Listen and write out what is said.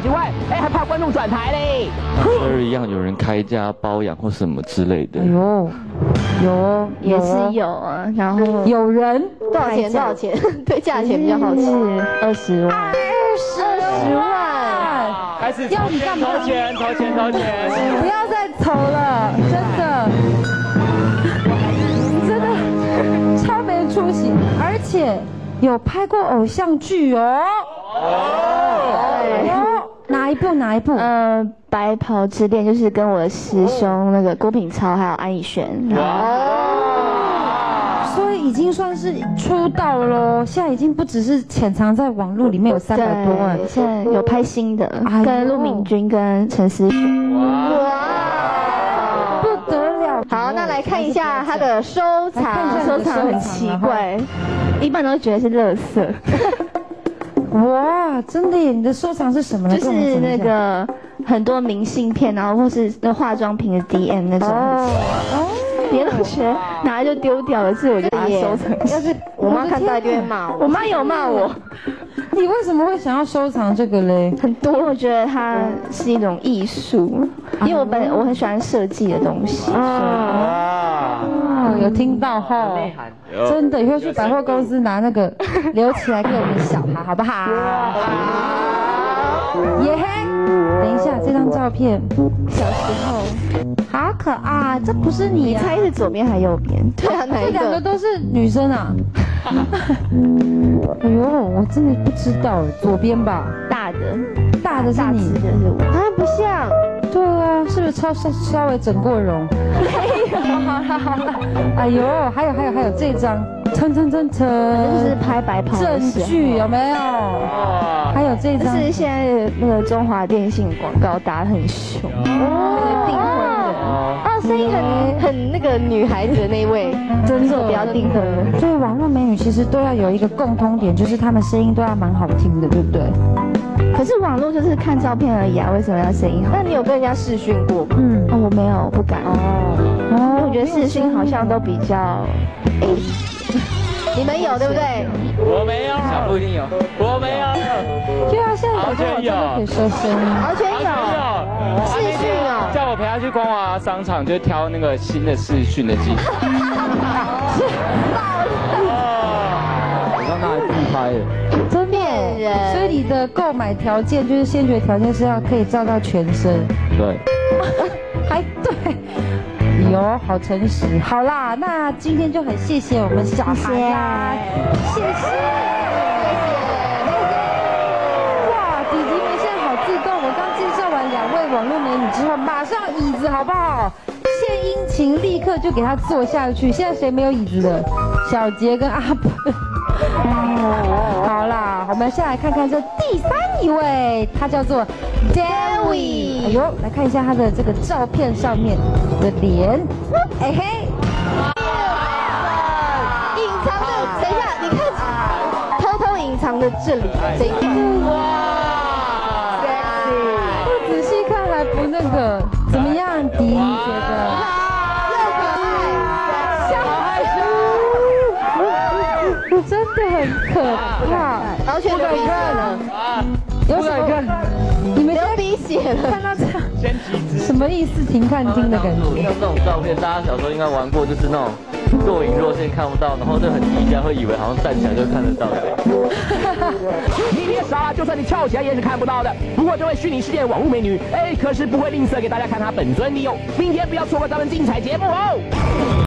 之外，哎，还怕观众转台嘞。 Cherry 一样，有人开价包养或什么之类的。 哎呦，有也是有啊，然后有人多少钱？多少钱？对价钱比较好奇。 是20万。 20万， 开始要你干嘛？投钱！ 不要再投了，真的超没出息，而且有拍过偶像剧哦。哪一部？ 白袍之恋就是跟我的师兄那个郭品超还有安以轩。 所以已经算是出道了咯，现在已经不只是潜藏在网络里面有300多万， 现在有拍新的，跟陆明君跟陈思璇。 哇， 不得了！ 好，那来看一下他的收藏， 收藏很奇怪，一般都会觉得是垃圾。 哇，真的耶！你的收藏是什么呢？ 就是那个很多明信片，然后或是那化妆品的 DM 那种。别同学拿来就丢掉了，是我就把它收藏。 要是我妈看到就会骂我。 我妈有骂我。 你为什么会想要收藏这个嘞？ 很多，我觉得它是一种艺术，因为我很喜欢设计的东西。 有听到哈？真的，以后去百货公司拿那个留起来给我们小孩，好不好？耶嘿！等一下，这张照片， 小时候好可爱，这不是你你猜是左边还右边？ 对啊，哪这一个？ 两个都是女生啊。哎呦，我真的不知道哎，左边吧， 大的是你， 的是我。 啊，不像。 对啊，是不是稍微整过容？没有。哎呦，还有这张， 就是拍白袍的证时候据有没有？还有这张， 是现在的那个中华电信广告打得很凶，订婚的。 哦，声音很那个女孩子的那一位， 真的不要订婚了。 所以网络美女其实都要有一个共通点，就是她们声音都要蛮好听的，对不对？ 可是网络就是看照片而已啊，为什么要声音好？ 那你有跟人家视讯过吗？ 我没有，不敢。因为我觉得视讯好像都比较你们有对不对？ 我没有，小布一定有，我没有。 对啊，现在搞不好真的可以收声音， 完全有。视讯哦， 叫我陪他去光华商场，就挑那个新的视讯的机。我刚拿来自拍的。 真的。 骗人。 所以你的购买条件就是先决条件是要可以照到全身。 对。 还对。哟，好诚实。好啦，那今天就很谢谢我们小孩啦，谢谢。哇，弟弟们现在好自动，我刚介绍完2位网络美女之后，马上椅子好不好？献殷勤，立刻就给他坐下去。现在谁没有椅子的？小杰跟阿本。好啦，我们先来看看这第3位，他叫做 David。哎呦，来看一下他的这个照片上面的脸，哎嘿， 隐藏的，等一下，你看，偷偷隐藏的这里这一块。哇 ，sexy。 不仔细看还不那个，怎么样，迪？你觉得？真的很可怕， 完全流鼻血了， 有什么？你们流鼻血了， 看到这样，什么意思？停看听的感觉。 像这种照片，大家小时候应该玩过，就是那种若隐若现看不到，然后就很低下，会以为好像站起来就看得到的。 你别傻，就算你翘起来也是看不到的。不过这位虚拟世界网络美女，可是不会吝啬给大家看她本尊的哦。明天不要错过咱们精彩节目哦。